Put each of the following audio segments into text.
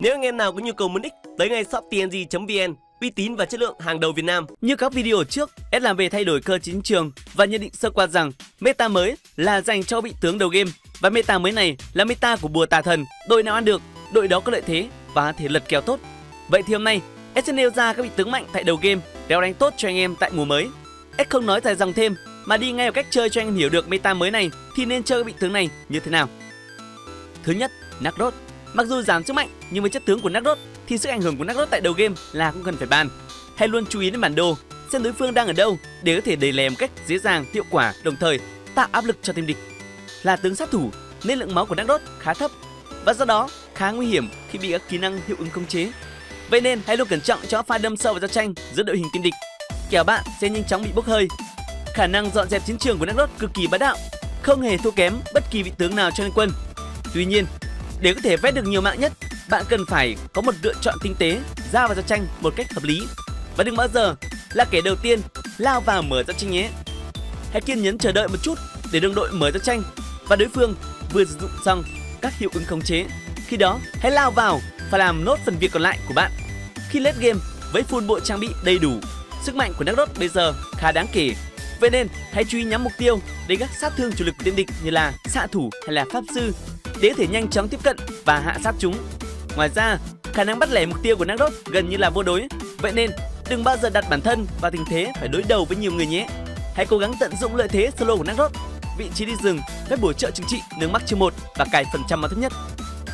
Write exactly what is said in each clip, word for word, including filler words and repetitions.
Nếu anh em nào có nhu cầu muốn nick, tới ngay shop tng chấm vn, uy tín và chất lượng hàng đầu Việt Nam. Như các video trước, S làm về thay đổi cơ chế trường và nhận định sơ qua rằng meta mới là dành cho vị tướng đầu game và meta mới này là meta của bùa tà thần. Đội nào ăn được, đội đó có lợi thế và thể lật kèo tốt. Vậy thì hôm nay S sẽ nêu ra các vị tướng mạnh tại đầu game đeo đánh tốt cho anh em tại mùa mới. S không nói dài dòng thêm mà đi ngay vào cách chơi cho anh em hiểu được meta mới này thì nên chơi các vị tướng này như thế nào. Thứ nhất, Nagros. Mặc dù giảm sức mạnh nhưng với chất tướng của Nagros thì sức ảnh hưởng của Nagros tại đầu game là không cần phải bàn. Hãy luôn chú ý đến bản đồ, xem đối phương đang ở đâu để có thể đẩy lè một cách dễ dàng, hiệu quả, đồng thời tạo áp lực cho team địch. Là tướng sát thủ nên lượng máu của Nagros khá thấp và do đó khá nguy hiểm khi bị các kỹ năng hiệu ứng khống chế. Vậy nên hãy luôn cẩn trọng cho pha đâm sâu vào giao tranh giữa đội hình team địch, kẻo bạn sẽ nhanh chóng bị bốc hơi. Khả năng dọn dẹp chiến trường của Nagros cực kỳ bá đạo, không hề thua kém bất kỳ vị tướng nào trong liên quân. Tuy nhiên, để có thể vét được nhiều mạng nhất, bạn cần phải có một lựa chọn tinh tế, ra vào giao tranh một cách hợp lý và đừng bao giờ là kẻ đầu tiên lao vào mở giao tranh nhé. Hãy kiên nhẫn chờ đợi một chút để đồng đội mở giao tranh và đối phương vừa sử dụng xong các hiệu ứng khống chế. Khi đó, hãy lao vào và làm nốt phần việc còn lại của bạn. Khi late game với full bộ trang bị đầy đủ, sức mạnh của Nagros bây giờ khá đáng kể. Vậy nên hãy chú ý nhắm mục tiêu đến các sát thương chủ lực của team địch như là xạ thủ hay là pháp sư để có thể nhanh chóng tiếp cận và hạ sát chúng. Ngoài ra, khả năng bắt lẻ mục tiêu của Nagros gần như là vô đối. Vậy nên đừng bao giờ đặt bản thân vào tình thế phải đối đầu với nhiều người nhé. Hãy cố gắng tận dụng lợi thế solo của Nagros, vị trí đi rừng, phép bổ trợ trừng trị nâng mắc chiêu một và cài phần trăm máu thấp nhất.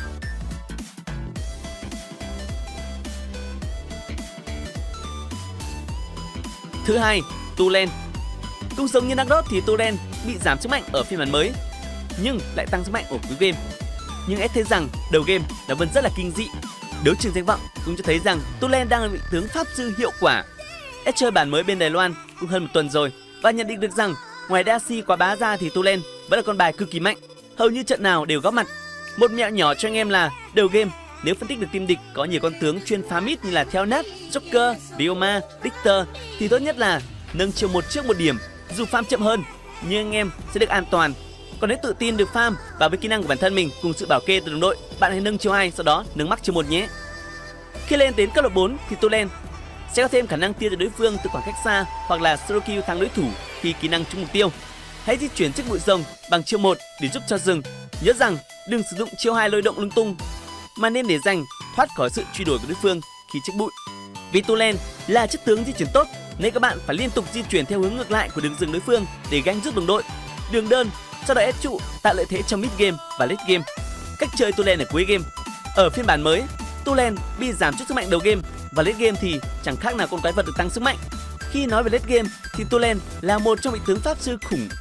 Thứ hai, Tulen. Cũng giống như Nagros thì Tulen bị giảm sức mạnh ở phiên bản mới nhưng lại tăng sức mạnh ở cuối game. Nhưng S thấy rằng đầu game nó vẫn rất là kinh dị. Đấu trường danh vọng cũng cho thấy rằng Tulen đang là vị tướng pháp sư hiệu quả. S chơi bản mới bên Đài Loan cũng hơn một tuần rồi và nhận định được rằng ngoài Dashi quá bá ra thì Tulen vẫn là con bài cực kỳ mạnh, hầu như trận nào đều góp mặt. Một mẹo nhỏ cho anh em là đầu game nếu phân tích được team địch có nhiều con tướng chuyên phá mid như là Theonat, Joker, Ryoma, Richter thì tốt nhất là nâng chiều một trước một điểm, dù farm chậm hơn nhưng anh em sẽ được an toàn. Còn nếu tự tin được farm và với kỹ năng của bản thân mình cùng sự bảo kê từ đồng đội, bạn hãy nâng chiều hai, sau đó nâng mắc chiều một nhé. Khi lên đến cấp độ bốn thì Tulen sẽ có thêm khả năng tiêu diệt đối phương từ khoảng cách xa hoặc là solo kill thắng đối thủ khi kỹ năng trúng mục tiêu. Hãy di chuyển chiếc bụi rồng bằng chiêu một để giúp cho rừng. Nhớ rằng đừng sử dụng chiêu hai lôi động lung tung mà nên để dành thoát khỏi sự truy đuổi của đối phương khi chiếc bụi. Vì Tulen là chất tướng di chuyển tốt nên các bạn phải liên tục di chuyển theo hướng ngược lại của đường rừng đối phương để gánh giúp đồng đội. Đường đơn, sau đó ép trụ tạo lợi thế trong mid game và late game. Cách chơi Tulen ở cuối game. Ở phiên bản mới, Tulen bị giảm chút sức mạnh đầu game và late game thì chẳng khác nào con quái vật được tăng sức mạnh. Khi nói về late game thì Tulen là một trong vị tướng pháp sư khủng.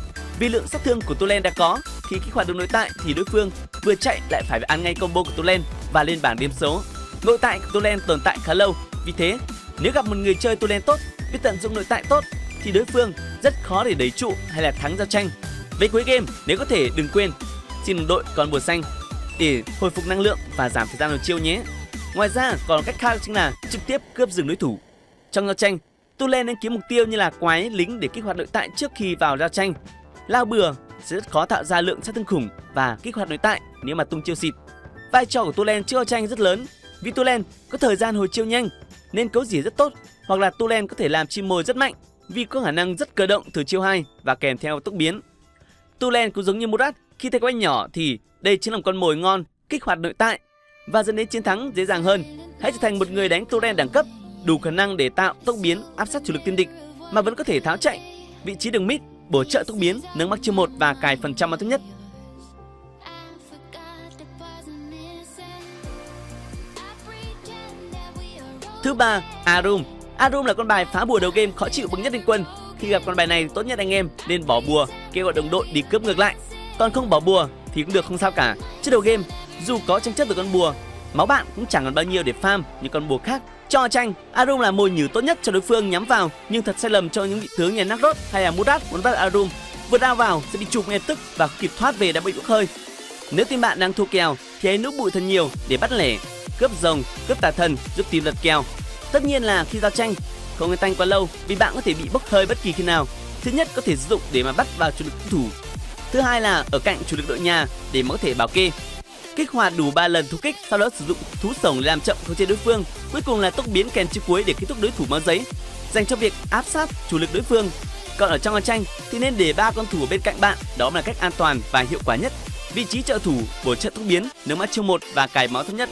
Vì lượng sát thương của Tulen đã có, khi kích hoạt được nội tại thì đối phương vừa chạy lại phải ăn ngay combo của Tulen và lên bảng điểm số. Nội tại của Tulen tồn tại khá lâu, vì thế nếu gặp một người chơi Tulen tốt, biết tận dụng nội tại tốt thì đối phương rất khó để đẩy trụ hay là thắng giao tranh. Về cuối game, nếu có thể đừng quên xin đồng đội con bùa xanh để hồi phục năng lượng và giảm thời gian đầu chiêu nhé. Ngoài ra còn cách khác chính là trực tiếp cướp rừng đối thủ. Trong giao tranh, Tulen nên kiếm mục tiêu như là quái, lính để kích hoạt nội tại trước khi vào giao tranh. Lao bừa sẽ rất khó tạo ra lượng sát thương khủng và kích hoạt nội tại nếu mà tung chiêu xịt. Vai trò của Tulen trước giao tranh rất lớn vì Tulen có thời gian hồi chiêu nhanh nên cấu rỉa rất tốt, hoặc là Tulen có thể làm chim mồi rất mạnh vì có khả năng rất cơ động từ chiêu hai và kèm theo tốc biến. Tulen cũng giống như Murat, khi thấy quái nhỏ thì đây chính là một con mồi ngon kích hoạt nội tại và dẫn đến chiến thắng dễ dàng hơn. Hãy trở thành một người đánh Tulen đẳng cấp đủ khả năng để tạo tốc biến áp sát chủ lực team địch mà vẫn có thể tháo chạy. Vị trí đường mid bổ trợ tốc biến, nâng mắc chiêu một và cài phần trăm máu thấp nhất. Thứ ba, Arum. Arum là con bài phá bùa đầu game khó chịu bậc nhất liên quân. Khi gặp con bài này tốt nhất anh em nên bỏ bùa, kêu gọi đồng đội đi cướp ngược lại. Còn không bỏ bùa thì cũng được, không sao cả. Trước đầu game dù có tranh chấp về con bùa, máu bạn cũng chẳng còn bao nhiêu để farm như con bùa khác. Cho tranh, Arum là mồi nhử tốt nhất cho đối phương nhắm vào, nhưng thật sai lầm cho những vị tướng như Nagros hay là Murat muốn bắt Arum. Vừa đao vào sẽ bị chụp ngay tức và kịp thoát về đã bị bốc hơi. Nếu team bạn đang thua kèo thì hãy núp bụi thật nhiều để bắt lẻ, cướp rồng, cướp tà thần giúp team lật kèo. Tất nhiên là khi giao tranh không nên tanh quá lâu vì bạn có thể bị bốc hơi bất kỳ khi nào. Thứ nhất có thể sử dụng để mà bắt vào chủ lực thủ. Thứ hai là ở cạnh chủ lực đội nhà để mà có thể bảo kê. kích hoạt đủ ba lần thú kích, sau đó sử dụng thú sổng để làm chậm khống chế đối phương. Cuối cùng là tốc biến kèn chữ cuối để kết thúc đối thủ máu giấy, dành cho việc áp sát chủ lực đối phương. Còn ở trong trò tranh thì nên để ba con thủ bên cạnh bạn, đó là cách an toàn và hiệu quả nhất. Vị trí trợ thủ bổ trợ tốc biến, nướng mắt chiêu một và cài máu thấp nhất.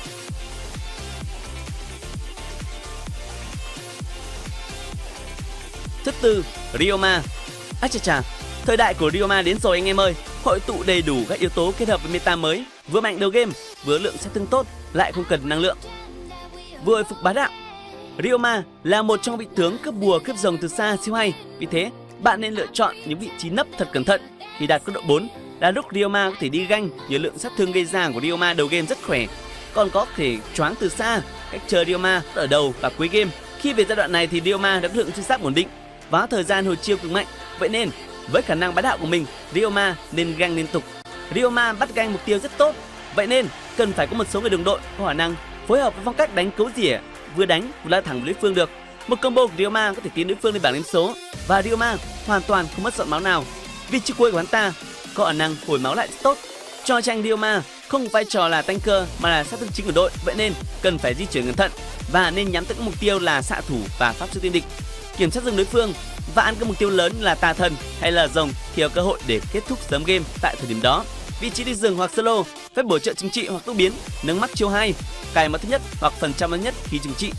Thứ tư, Ryoma. À chà chà, thời đại của Ryoma đến rồi anh em ơi. Hội tụ đầy đủ các yếu tố kết hợp với meta mới, vừa mạnh đầu game, vừa lượng sát thương tốt, lại không cần năng lượng, vừa hồi phục bá đạo. Ryoma là một trong vị tướng cướp bùa cướp rồng từ xa siêu hay. Vì thế, bạn nên lựa chọn những vị trí nấp thật cẩn thận. Khi đạt cấp độ bốn là lúc Ryoma có thể đi ganh, nhờ lượng sát thương gây ra của Ryoma đầu game rất khỏe. Còn có thể choáng từ xa, cách chơi Ryoma ở đầu và cuối game. Khi về giai đoạn này thì Ryoma đã có lượng chính xác ổn định và thời gian hồi chiêu cực mạnh. Vậy nên, với khả năng bá đạo của mình, Ryoma nên ganh liên tục. Ryoma bắt ganh mục tiêu rất tốt. Vậy nên, cần phải có một số người đồng đội có khả năng phối hợp với phong cách đánh cấu rỉa, vừa đánh vừa lao thẳng với đối phương được. Một combo của Ryoma có thể tiến đối phương lên bảng điểm số và Ryoma hoàn toàn không mất giọt máu nào. Vì chiêu cuối của hắn ta có khả năng hồi máu lại rất tốt. Cho tranh Ryoma không vai trò là tanker mà là sát thương chính của đội, vậy nên cần phải di chuyển cẩn thận và nên nhắm tới các mục tiêu là xạ thủ và pháp sư tiên địch, kiểm soát dừng đối phương và ăn các mục tiêu lớn là tà thần hay là rồng thì có cơ hội để kết thúc sớm game tại thời điểm đó. Vị trí đi rừng hoặc solo, phép bổ trợ chính trị hoặc tốc biến, nâng mắt chiêu hai, cài máu thứ nhất hoặc phần trăm lớn nhất khi chính trị.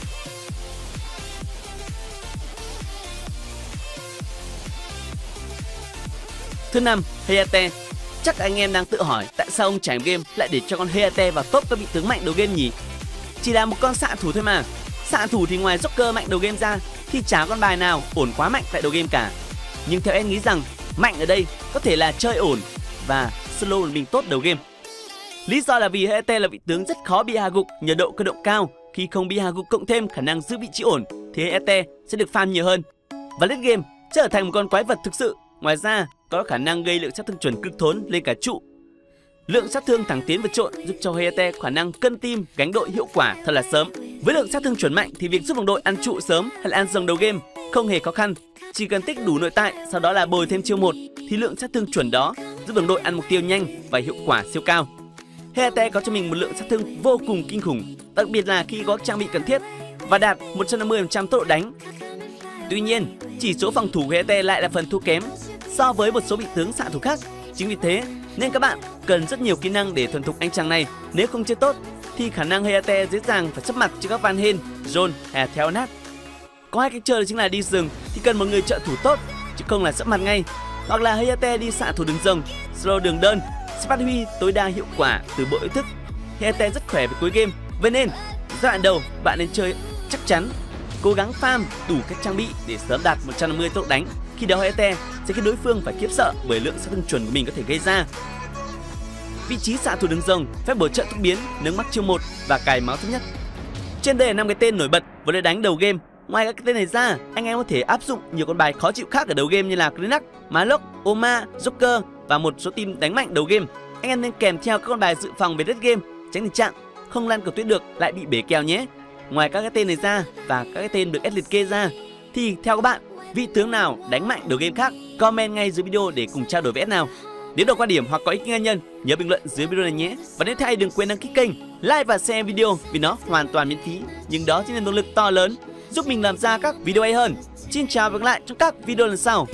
Thứ năm, Hayate. Chắc anh em đang tự hỏi tại sao ông trải game lại để cho con Hayate vào top các vị tướng mạnh đầu game nhỉ? Chỉ là một con xạ thủ thôi mà. Xạ thủ thì ngoài Joker mạnh đầu game ra thì chả con bài nào ổn quá mạnh tại đầu game cả. Nhưng theo em nghĩ rằng mạnh ở đây có thể là chơi ổn và solo mình tốt đầu game. Lý do là vì Hayate là vị tướng rất khó bị hạ gục nhờ độ cơ động cao. Khi không bị hạ gục cộng thêm khả năng giữ vị trí ổn thì Hayate sẽ được farm nhiều hơn và late game trở thành một con quái vật thực sự. Ngoài ra có khả năng gây lượng sát thương chuẩn cực thốn lên cả trụ. Lượng sát thương thẳng tiến vượt trội giúp cho Hayate khả năng cân team gánh đội hiệu quả thật là sớm. Với lượng sát thương chuẩn mạnh thì việc giúp đồng đội ăn trụ sớm hay là ăn rồng đầu game không hề khó khăn. Chỉ cần tích đủ nội tại, sau đó là bồi thêm chiêu một thì lượng sát thương chuẩn đó giúp đồng đội ăn mục tiêu nhanh và hiệu quả siêu cao. Hayate có cho mình một lượng sát thương vô cùng kinh khủng, đặc biệt là khi có trang bị cần thiết và đạt một trăm năm mươi phần trăm tốc độ đánh. Tuy nhiên, chỉ số phòng thủ của Hayate lại là phần thua kém so với một số vị tướng xạ thủ khác. Chính vì thế nên các bạn cần rất nhiều kỹ năng để thuần thục anh chàng này. Nếu không chơi tốt thì khả năng Hayate dễ dàng phải sắp mặt cho các Van Halen, John hay theo nát. Có hai cách chơi chính là đi rừng thì cần một người trợ thủ tốt chứ không là sắp mặt ngay, hoặc là Hayate đi xạ thủ đường rồng, solo đường đơn sẽ phát huy tối đa hiệu quả từ bộ ý thức. Hayate rất khỏe với cuối game, vậy nên giai đoạn đầu bạn nên chơi chắc chắn, cố gắng farm đủ các trang bị để sớm đạt một trăm năm mươi tốc độ đánh. Khi đó Hayate sẽ khiến đối phương phải khiếp sợ bởi lượng sát thương chuẩn của mình có thể gây ra. Vị trí xạ thủ đường rồng, phép bổ trợ tốc biến, nướng mắt chiêu một và cài máu thứ nhất. Trên đây là năm cái tên nổi bật với lối đánh đầu game. Ngoài các cái tên này ra, anh em có thể áp dụng nhiều con bài khó chịu khác ở đầu game như là Krenak, Malok, Oma, Joker và một số team đánh mạnh đầu game. Anh em nên kèm theo các con bài dự phòng về dead game, tránh tình trạng không lăn cầu tuyết được lại bị bể kèo nhé. Ngoài các cái tên này ra và các cái tên được ép liệt kê ra thì theo các bạn, vị tướng nào đánh mạnh đầu game khác, comment ngay dưới video để cùng trao đổi với S nào. Nếu đầu quan điểm hoặc có ý kiến cá nhân, nhớ bình luận dưới video này nhé. Và nếu thấy đừng quên đăng ký kênh, like và share video vì nó hoàn toàn miễn phí. Nhưng đó chính là động lực to lớn giúp mình làm ra các video hay hơn. Xin chào và hẹn gặp lại trong các video lần sau.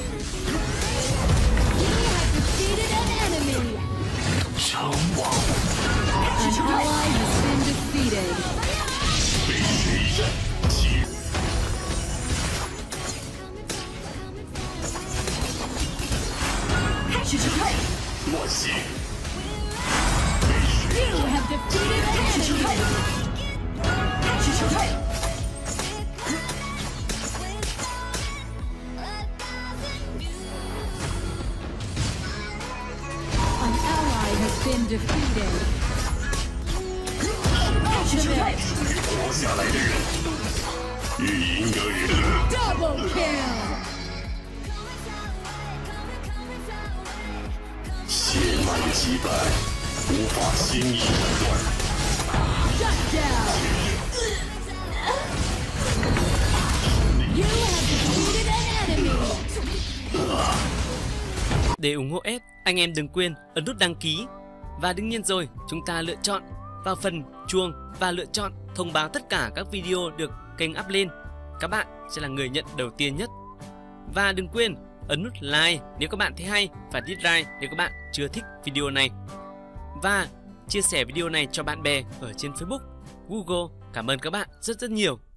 You have defeated an enemy. An ally has been defeated. Double kill. 血脉击败，无法轻易斩断。 Shut down. You have defeated an enemy. Để ủng hộ S, anh em đừng quên ấn nút đăng ký Và đương nhiên rồi, chúng ta lựa chọn vào phần chuông và lựa chọn thông báo tất cả các video được kênh up lên. Các bạn sẽ là người nhận đầu tiên nhất. Và đừng quên ấn nút like nếu các bạn thấy hay và dislike nếu các bạn chưa thích video này. Và chia sẻ video này cho bạn bè ở trên Facebook, Google. Cảm ơn các bạn rất rất nhiều.